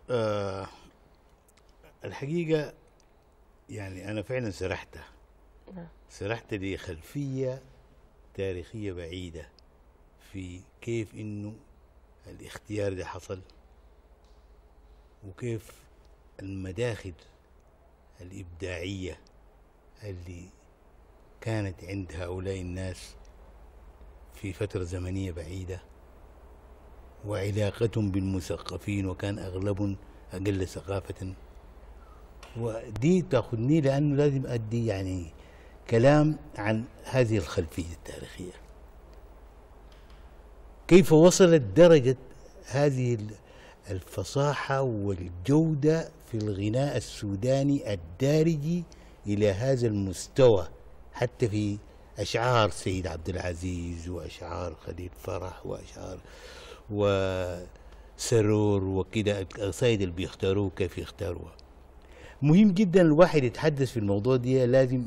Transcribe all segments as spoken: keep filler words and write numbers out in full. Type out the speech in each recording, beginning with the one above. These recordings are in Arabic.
آه الحقيقة يعني أنا فعلا سرحت نعم. سرحت لخلفية تاريخية بعيدة في كيف إنه الاختيار ده حصل، وكيف المداخل الإبداعية اللي كانت عند هؤلاء الناس في فترة زمنية بعيدة، وعلاقتهم بالمثقفين وكان أغلبهم أقل ثقافة. ودي تاخذني لأنه لازم أدي يعني كلام عن هذه الخلفية التاريخية، كيف وصلت درجة هذه الفصاحة والجودة في الغناء السوداني الدارجي إلى هذا المستوى، حتى في أشعار سيد عبد العزيز وأشعار خليل فرح وأشعار وسرور وكده، القصائد اللي بيختاروه كيف يختاروها. مهم جدا الواحد يتحدث في الموضوع دي، لازم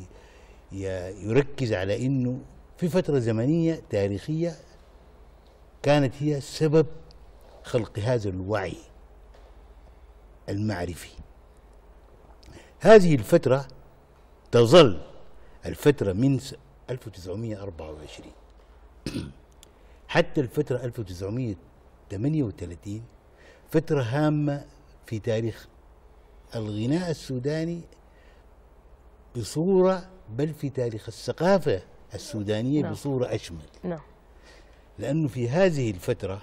يركز على انه في فترة زمنية تاريخية كانت هي سبب خلق هذا الوعي المعرفي. هذه الفترة تظل الفترة من ألف وتسعمائة وأربعة وعشرين حتى الفترة ألف وتسعمائة وثمانية وثلاثين فترة هامة في تاريخ الغناء السوداني بصورة، بل في تاريخ الثقافة السودانية نعم. بصورة أشمل. نعم. لأنه في هذه الفترة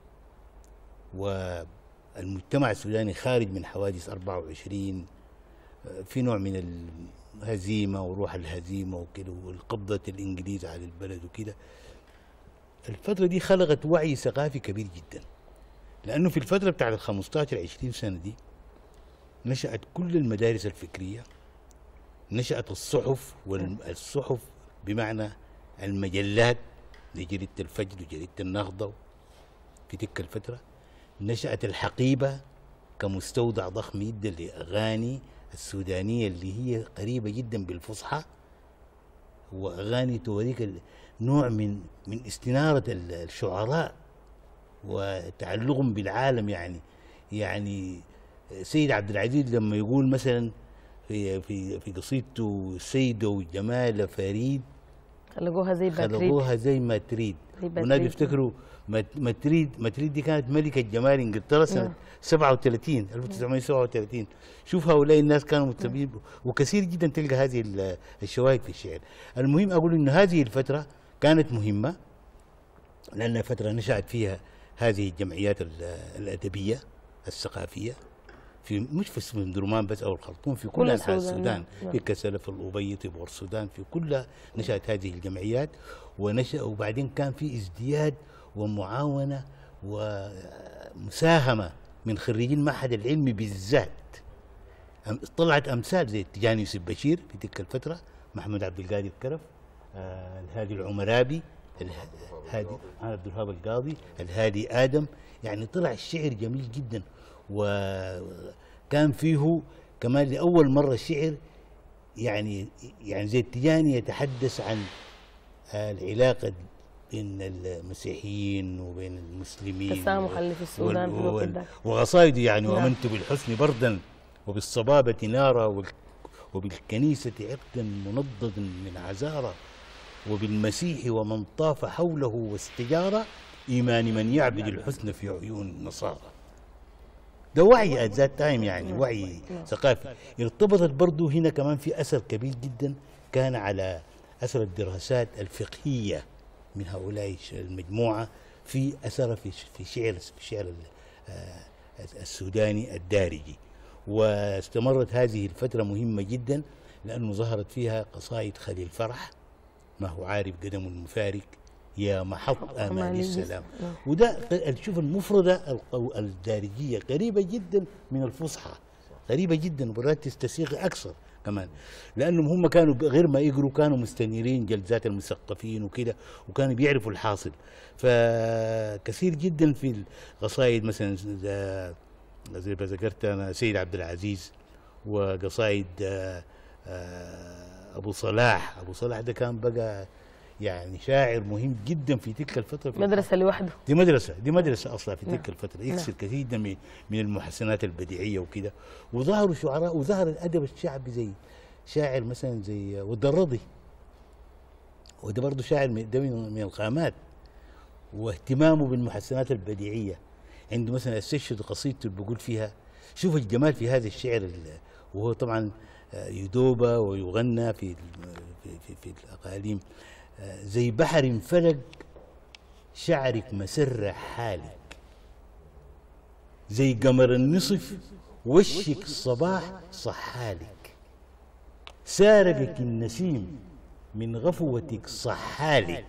والمجتمع السوداني خارج من حوادث أربعة وعشرين، في نوع من الهزيمة وروح الهزيمة وكده، والقبضة الإنجليز على البلد وكده. الفترة دي خلقت وعي ثقافي كبير جدا، لأنه في الفترة بتاعت الخمسطاشر عشرين سنة دي نشأت كل المدارس الفكرية، نشأت الصحف، والصحف بمعنى المجلات لجريدة الفجر وجريدة النهضة في تلك الفترة. نشأت الحقيبة كمستودع ضخم جدا لأغاني السودانية اللي هي قريبة جدا بالفصحى، وأغاني توريك نوع من من استنارة الشعراء وتعلقهم بالعالم. يعني يعني سيد عبد العزيز لما يقول مثلا في في في قصيدته سيدة وجمال فريد خلقوها زي ما تريد، خلقوها زي ما تريد، والناس بيفتكروا ما تريد ما تريد دي كانت ملكة جمال انجلترا سنة سبعة وثلاثين ألف وتسعمائة وسبعة وثلاثين. شوف هؤلاء الناس كانوا متبعين، وكثير جدا تلقى هذه الشواهد في الشعر. المهم أقول إنه هذه الفترة كانت مهمة، لأنها فترة نشأت فيها هذه الجمعيات الأدبية الثقافية، في مش في سندرمان بس او الخرطوم، في كل انحاء السودان، في كسلف الأبيض بور السودان، في كل نشأت هذه الجمعيات. ونشأ وبعدين كان في ازدياد ومعاونة ومساهمة من خريجين المعهد العلمي بالذات. طلعت امثال زي التجاني يوسف بشير في تلك الفترة، محمد عبد القادر الكرف، آه الهادي العمرابي، الهادي عبد الوهاب القاضي، الهادي آدم. يعني طلع الشعر جميل جدا، وكان فيه كمان لأول مرة الشعر يعني يعني زي التجاني يتحدث عن العلاقة بين المسيحيين وبين المسلمين، التسامح اللي في السودان في الوقت ده، وقصائده يعني نعم. ومنت بالحسن بردا وبالصبابة نارا وبالكنيسة عقدا منضد من عزارة، وبالمسيح ومن طاف حوله واستجارة، إيمان من يعبد الحسن في عيون النصارى. ده وعي ات ذات تايم، يعني وعي ثقافي. ارتبطت برضه هنا كمان في اثر كبير جدا كان على اثر الدراسات الفقهيه من هؤلاء المجموعه، في اثر في في شعر في الشعر السوداني الدارجي. واستمرت هذه الفتره مهمه جدا، لانه ظهرت فيها قصائد خليل فرح، ما هو عارف قدم المفارق، يا محط آمال السلام. وده شوف المفردة الدارجية قريبة جدا من الفصحى، قريبة جدا، وبرات تستسيغ أكثر كمان، لأنهم هم كانوا غير ما يقروا كانوا مستنيرين جلسات المثقفين وكده، وكانوا بيعرفوا الحاصل. فكثير جدا في القصائد مثلا زي ما ذكرت أنا سيد عبد العزيز، وقصائد أبو صلاح. أبو صلاح ده كان بقى يعني شاعر مهم جدا في تلك الفترة. في مدرسة لوحده. دي مدرسة دي مدرسة أصلا في تلك نعم. الفترة، يكسر كثير من من المحسنات البديعية وكده. وظهروا شعراء وظهر الأدب الشعبي زي شاعر مثلا زي والدرضي، وده برضه شاعر من ده من من الخامات، واهتمامه بالمحسنات البديعية. عنده مثلا استشهد قصيدته اللي بيقول فيها، شوف الجمال في هذا الشعر، وهو طبعا يدوبة ويغنى في في في, في الأقاليم. زي بحر انفلق شعرك مسر حالك، زي قمر النصف وشك الصباح صحالك، سارقك النسيم من غفوتك صحالك،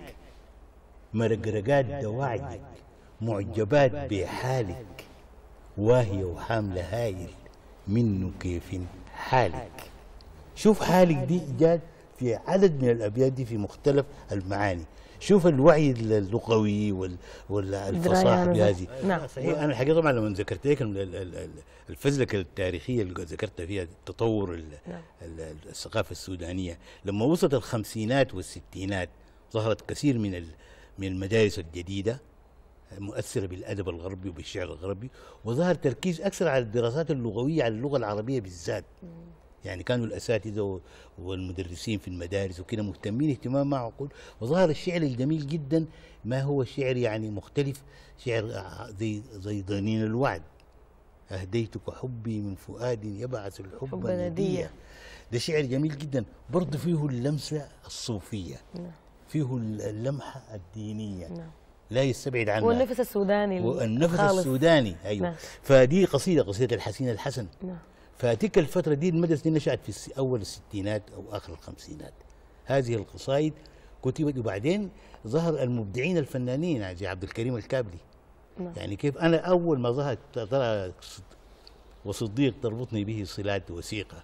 مرقرقات دواعيك معجبات بحالك، واهية وحاملة هايل منه كيف حالك. شوف حالك دي جات في عدد من الأبيات دي في مختلف المعاني. شوف الوعي اللغوي والفصاحة بهذه. نعم. أنا الحقيقة طبعا لما ذكرت لك الفزلكة التاريخية اللي ذكرت فيها تطور نعم. الثقافة السودانية، لما وصلت الخمسينات والستينات ظهرت كثير من من المدارس الجديدة مؤثرة بالأدب الغربي وبالشعر الغربي، وظهر تركيز أكثر على الدراسات اللغوية، على اللغة العربية بالذات. يعني كانوا الأساتذة والمدرسين في المدارس وكده مهتمين اهتمام معقول، وظهر الشعر الجميل جدا، ما هو الشعر يعني مختلف، شعر زي زي ضنين الوعد، أهديتك حبي من فؤاد يبعث الحب ندية. ده شعر جميل جدا، برضه فيه اللمسة الصوفية، فيه اللمحة الدينية، لا يستبعد عنها، والنفس السوداني والنفس السوداني. أيوة. نعم. فدي قصيدة قصيدة الحسين الحسن. نعم. فتلك الفترة دي المدرسة دي نشأت في أول الستينات أو آخر الخمسينات. هذه القصائد كتبت، وبعدين ظهر المبدعين الفنانين زي عبد الكريم الكابلي. نعم. يعني كيف أنا أول ما ظهرت طلع وصديق تربطني به صلات وثيقة،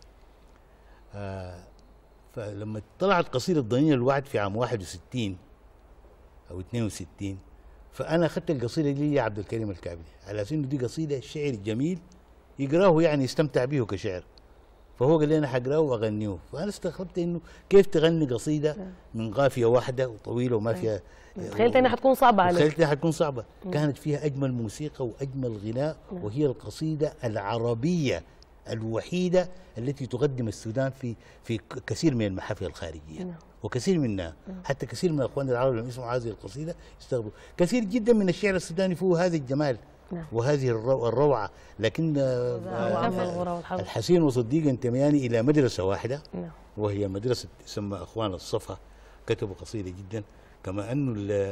آه فلما طلعت قصيدة ضنين الوعد في عام واحد وستين أو اثنين وستين، فأنا أخذت القصيدة دي يا عبد الكريم الكابلي على أساس إنه دي قصيدة شعر جميل يقراه، يعني يستمتع به كشعر. فهو قال لي أنا حقراه وأغنيه، فأنا استغربت إنه كيف تغني قصيدة من قافية واحدة وطويلة وما فيها، تخيلت إنها حتكون صعبة عليك. تخيلت إنها حتكون صعبة. كانت فيها أجمل موسيقى وأجمل غناء، وهي القصيدة العربية الوحيدة التي تقدم السودان في في كثير من المحافل الخارجية، وكثير منها حتى كثير من اخواننا العرب لما يسمعوا هذه القصيده يستغربوا. كثير جدا من الشعر السوداني فيه هذا الجمال وهذه الروعه، لكن الحسين وصديق ينتميان الى مدرسه واحده، وهي مدرسه تسمى اخوان الصفا، كتبوا قصيده جدا. كما انه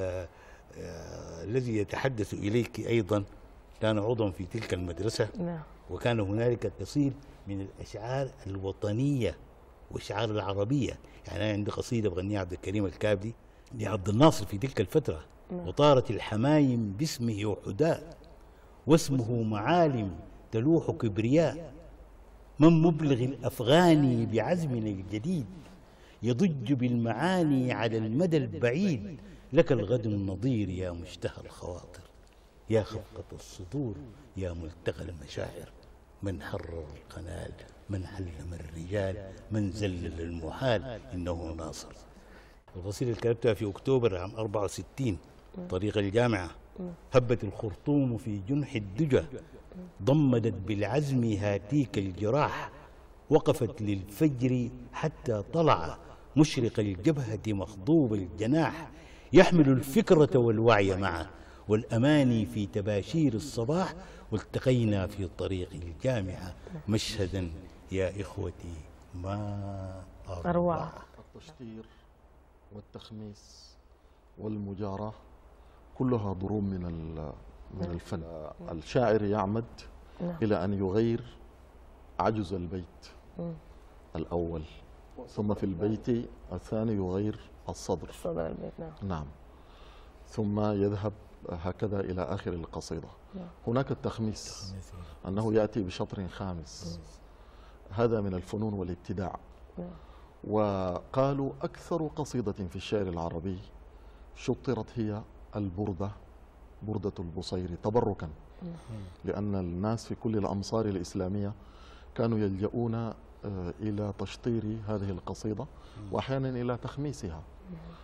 الذي يتحدث اليك ايضا كان عضوا في تلك المدرسه، وكان هنالك كثير من الاشعار الوطنيه والاشعار العربيه. يعني انا عندي قصيده بغنيها عبد الكريم الكابلي لعبد الناصر في تلك الفتره، وطارت الحمايم باسمه وحداء، واسمه معالم تلوح كبرياء، من مبلغ الافغاني بعزمنا الجديد، يضج بالمعاني على المدى البعيد، لك الغد النظير يا مشتهى الخواطر، يا خفقة الصدور يا ملتقى المشاعر، من حرر القنال، من علم الرجال، من زلل المحال، إنه ناصر. القصيدة اللي كتبتها في أكتوبر عام أربعة وستين طريق الجامعة، هبت الخرطوم في جنح الدجى، ضمدت بالعزم هاتيك الجراح، وقفت للفجر حتى طلع، مشرق الجبهة مخضوب الجناح، يحمل الفكرة والوعي معه، والأماني في تباشير الصباح، والتقينا في طريق الجامعة، مشهدا يا إخوتي ما أروع. التشطير والتخميس والمجاراة كلها ضروب من من الفن. الشاعر يعمد إلى أن يغير عجز البيت الأول، ثم في البيت الثاني يغير الصدر صدر البيت. نعم. نعم، ثم يذهب هكذا إلى آخر القصيدة. نعم. هناك التخميس، أنه يأتي بشطر خامس، هذا من الفنون والابتداع. نعم. وقالوا أكثر قصيدة في الشعر العربي شطرت هي البردة، بردة البصيري، تبركا، لأن الناس في كل الأمصار الإسلامية كانوا يلجؤون إلى تشطير هذه القصيدة وأحيانا إلى تخميسها.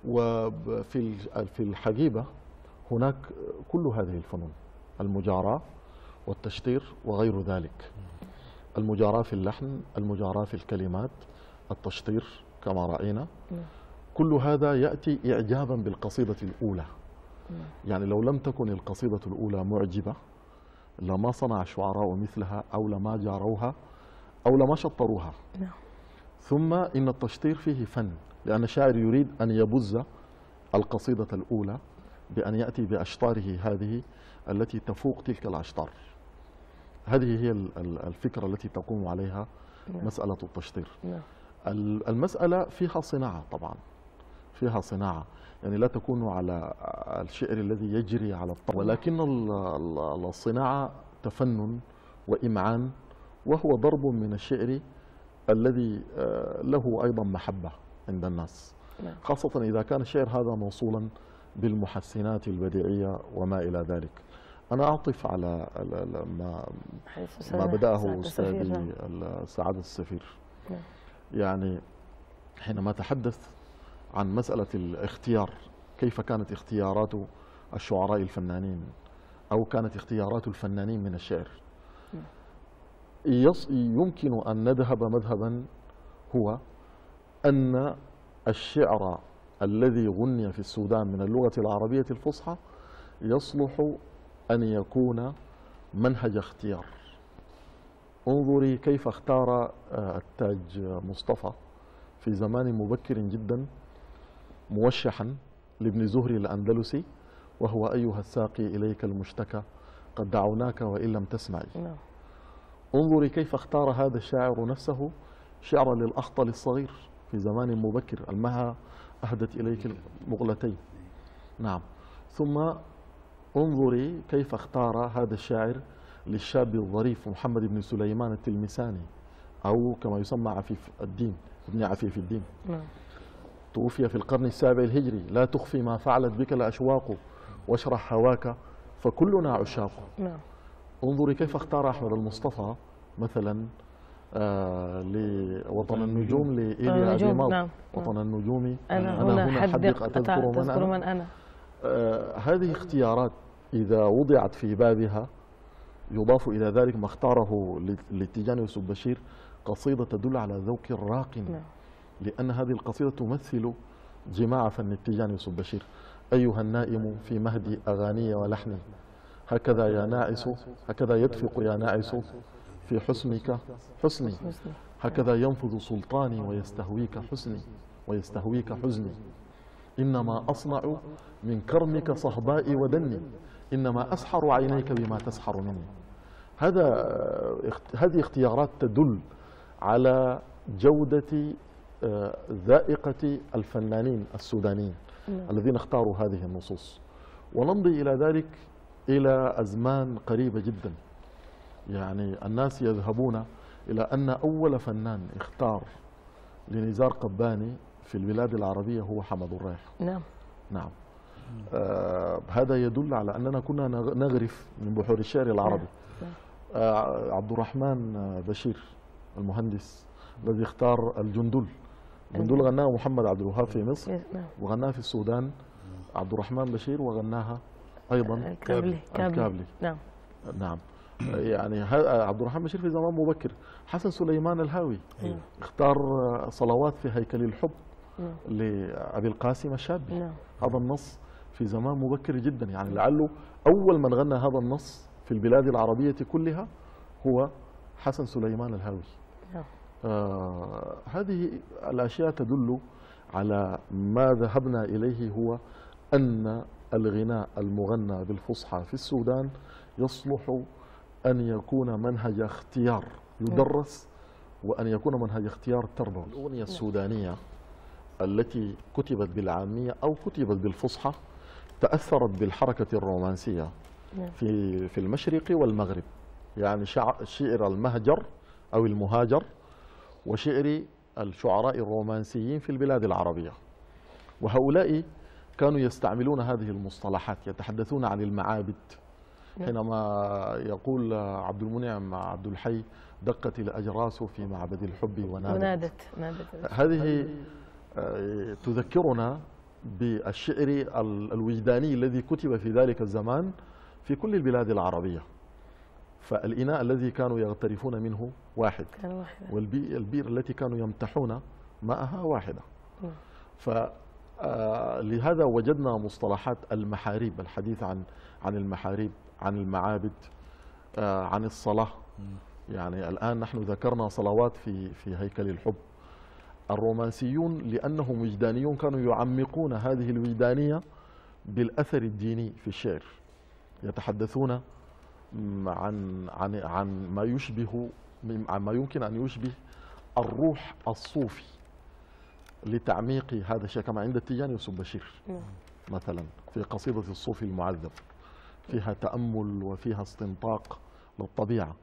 وفي في الحقيبة هناك كل هذه الفنون: المجاراة والتشطير وغير ذلك. المجاراة في اللحن، المجاراة في الكلمات، التشطير كما رأينا. كل هذا يأتي إعجابا بالقصيدة الأولى. يعني لو لم تكن القصيدة الأولى معجبة لما صنع الشعراء مثلها، أو لما جاروها، أو لما شطروها. ثم إن التشطير فيه فن، لأن الشاعر يريد أن يبز القصيدة الأولى بأن يأتي بأشطاره هذه التي تفوق تلك الأشطار. هذه هي الفكرة التي تقوم عليها مسألة التشطير. المسألة فيها صناعة طبعا، فيها صناعة، يعني لا تكون على الشعر الذي يجري على الطبع، ولكن الصناعة تفنن وإمعان، وهو ضرب من الشعر الذي له أيضا محبة عند الناس، خاصة إذا كان الشعر هذا موصولا بالمحسنات البديعية وما إلى ذلك. أنا أعطف على ما ما بدأه أستاذي سعادة السفير. يعني حينما تحدث عن مسألة الاختيار، كيف كانت اختيارات الشعراء الفنانين أو كانت اختيارات الفنانين من الشعر، يمكن أن نذهب مذهبا هو أن الشعر الذي غني في السودان من اللغة العربية الفصحى يصلح أن يكون منهج اختيار. انظري كيف اختار التاج مصطفى في زمان مبكر جدا موشحا لابن زهري الأندلسي، وهو أيها الساقي إليك المشتكى قد دعوناك وإن لم تسمعي. انظري كيف اختار هذا الشاعر نفسه شعرا للأخطل الصغير في زمان مبكر: المها أهدت إليك المغلتين. نعم. ثم انظري كيف اختار هذا الشاعر للشاب الظريف محمد بن سليمان التلمساني، أو كما يسمى عفيف الدين، ابن عفيف الدين. نعم. توفي في القرن السابع الهجري: لا تخفي ما فعلت بك الأشواق واشرح هواك فكلنا عشاق. نعم. انظري كيف اختار أحمد المصطفى مثلا آه لوطن النجوم لإيليا أبي ماض. نعم. وطن النجوم أنا, أنا هنا حدق أتذكر من أنا, من أنا. آه هذه اختيارات إذا وضعت في بابها يضاف إلى ذلك ما اختاره للتيجاني يوسف بشير، قصيدة تدل على ذوق راق. نعم. لأن هذه القصيدة تمثل جماع فن التيجاني يوسف بشير: أيها النائم في مهد أغاني ولحني، هكذا يا ناعس، هكذا يدفق يا ناعس في حسنك حسني، هكذا ينفذ سلطاني ويستهويك حسني ويستهويك حزني، إنما أصنع من كرمك صهبائي ودني، إنما أسحر عينيك بما تسحر مني. هذا هذه اختيارات تدل على جودة ذائقة الفنانين السودانيين الذين اختاروا هذه النصوص. ونمضي إلى ذلك إلى أزمان قريبة جدا. يعني الناس يذهبون إلى أن أول فنان اختار لنزار قباني في البلاد العربية هو حمد الرايح. نعم. نعم. آه هذا يدل على أننا كنا نغرف من بحور الشعر العربي. نعم. آه عبد الرحمن بشير المهندس الذي اختار الجندل، الجندل غناه محمد عبد الوهاب في مصر. نعم. وغناها في السودان عبد الرحمن بشير، وغناها أيضا الكابلي. الكابلي. نعم. نعم. يعني عبد الرحمن بشير في زمان مبكر. حسن سليمان الهاوي مم. اختار صلوات في هيكل الحب مم. لأبي القاسم الشابي. مم. هذا النص في زمان مبكر جدا، يعني لعله أول من غنى هذا النص في البلاد العربية كلها هو حسن سليمان الهاوي. مم. آه هذه الأشياء تدل على ما ذهبنا إليه، هو أن الغناء المغنى بالفصحى في السودان يصلح أن يكون منهج اختيار يدرس، وأن يكون منهج اختيار تربوي. الأغنية السودانية التي كتبت بالعامية أو كتبت بالفصحى تأثرت بالحركة الرومانسية في في المشرق والمغرب، يعني شعر المهجر أو المهاجر وشعر الشعراء الرومانسيين في البلاد العربية. وهؤلاء كانوا يستعملون هذه المصطلحات، يتحدثون عن المعابد. حينما يقول عبد المنعم عبد الحي: دقت الأجراس في معبد الحب ونادت. ونادت. نادت. هذه تذكرنا بالشعر الوجداني الذي كتب في ذلك الزمان في كل البلاد العربية. فالإناء الذي كانوا يغترفون منه واحد، والبئر التي كانوا يمتحون ماءها واحدة. فلهذا وجدنا مصطلحات المحاريب، الحديث عن عن المحاريب، عن المعابد، عن الصلاة. يعني الآن نحن ذكرنا صلوات في في هيكل الحب. الرومانسيون لأنهم وجدانيون كانوا يعمقون هذه الوجدانية بالأثر الديني في الشعر، يتحدثون عن عن عن ما يشبه عن ما يمكن أن يشبه الروح الصوفي لتعميق هذا الشيء، كما عند التيجاني يوسف بشير مثلا في قصيدة الصوفي المعذب، فيها تأمل وفيها استنطاق للطبيعة.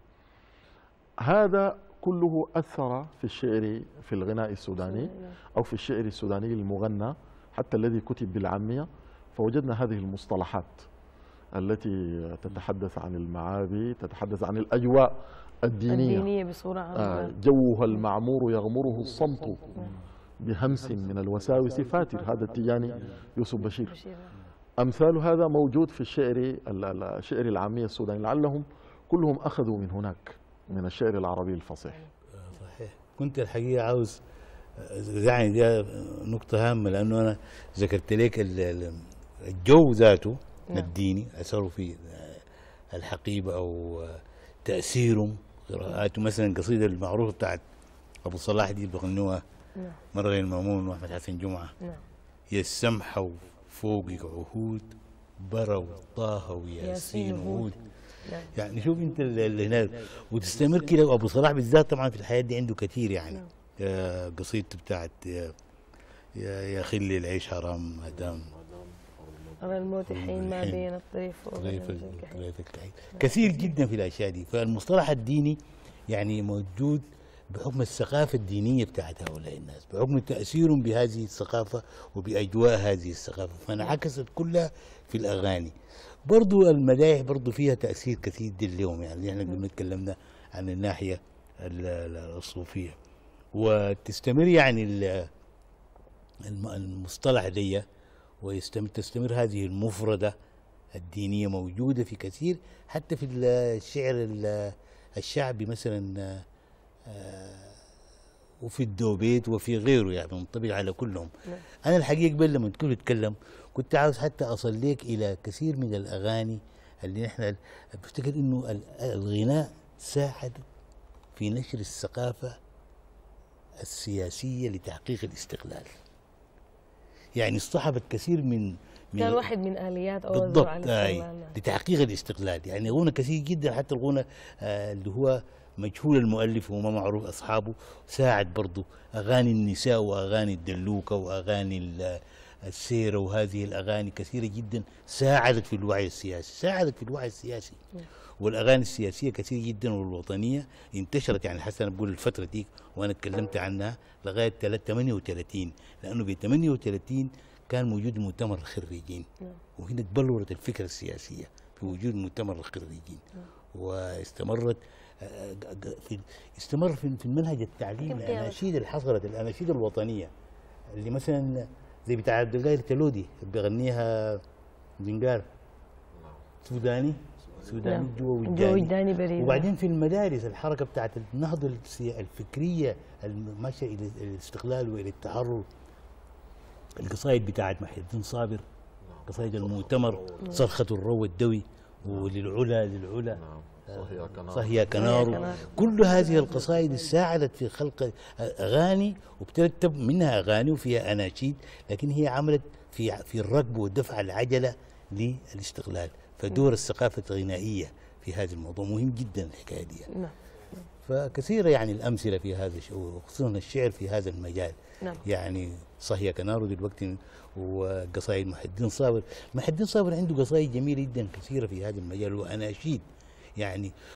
هذا كله أثر في الشعر في الغناء السوداني أو في الشعر السوداني المغنى حتى الذي كتب بالعامية. فوجدنا هذه المصطلحات التي تتحدث عن المعابد، تتحدث عن الأجواء الدينية, الدينية بصورة عامة. جوها المعمور يغمره الصمت بهمس من الوساوس فاتر، هذا التيجاني يوسف بشير. أمثال هذا موجود في الشعر الشعر العامية السوداني، لعلهم كلهم أخذوا من هناك من الشعر العربي الفصيح. صحيح. كنت الحقيقة عاوز يعني دي نقطة هامة، لأنه أنا ذكرت لك الجو ذاته الديني أثره في الحقيبة أو تأثيره، قراءاته. مثلا القصيدة المعروفة بتاعت أبو صلاح دي بغنوها مرة غير المأمون وأحمد حسن جمعة، يا السمحة فوقك عهود برا وطه وياسين وهود. يعني شوف انت اللي هناك وتستمر كده. وابو صلاح بالذات طبعا في الحياه دي عنده كثير، يعني قصيدته بتاعت يا يا خلي العيش حرام ما دام على الموت حين ما بين الطريف والطريف الكحيل. كثير جدا في الاشياء دي. فالمصطلح الديني يعني موجود بحكم الثقافه الدينيه بتاعت هؤلاء الناس، بحكم تاثيرهم بهذه الثقافه وباجواء هذه الثقافه، فانعكست كلها في الاغاني. برضو المدايح برضو فيها تأثير كثير دي اليوم. يعني احنا قلنا تكلمنا عن الناحية الصوفية، وتستمر يعني المصطلح دي وتستمر هذه المفردة الدينية موجودة في كثير، حتى في الشعر الشعبي مثلا وفي الدوبيت وفي غيره، يعني منطبق على كلهم. أنا الحقيقة قبل لما كنت أتكلم كنت عاوز حتى أصل لك إلى كثير من الأغاني اللي نحن بفتكر إنه الغناء ساعد في نشر الثقافة السياسية لتحقيق الاستقلال. يعني اصطحبت كثير من كان واحد من آليات أو بالضبط لتحقيق الاستقلال. يعني غنى كثير جدا، حتى الغنى آه اللي هو مجهول المؤلف وما معروف أصحابه ساعد برضو. أغاني النساء وأغاني الدلوكة وأغاني السيرة وهذه الأغاني كثيرة جدا ساعدت في الوعي السياسي، ساعدت في الوعي السياسي. والأغاني السياسية كثير جدا والوطنية انتشرت. يعني حتى أنا بقول الفترة دي وأنا اتكلمت عنها لغاية ثمانية وثلاثين، لأنه ب ثمانية وثلاثين كان موجود مؤتمر الخريجين، وهنا تبلورت الفكرة السياسية في وجود مؤتمر الخريجين، واستمرت في استمر في المنهج التعليمي. الأناشيد اللي حصلت، الأناشيد الوطنية اللي مثلا زي بتاع عبد القادر التلودي بيغنيها زنجار سوداني سوداني جوا وجداني بريد. وبعدين في المدارس الحركه بتاعت النهضه الفكريه الماشيه الى الاستقلال والى التحرر، القصائد بتاعت محي الدين صابر، قصائد المؤتمر، صرخه الرو الدوي وللعلا للعلا صهيا كنار. كل هذه القصائد ساعدت في خلق اغاني، وبترتب منها اغاني وفيها اناشيد، لكن هي عملت في في الركب والدفع العجله للاستقلال. فدور الثقافه الغنائيه في هذا الموضوع مهم جدا الحكايه دي. نعم. فكثيره يعني الامثله في هذا الشيء، وخصوصا الشعر في هذا المجال. نعم. يعني صهيا كنار دلوقتي وقصائد محي الدين صابر. محي الدين صابر عنده قصائد جميله جدا كثيره في هذا المجال واناشيد. يعني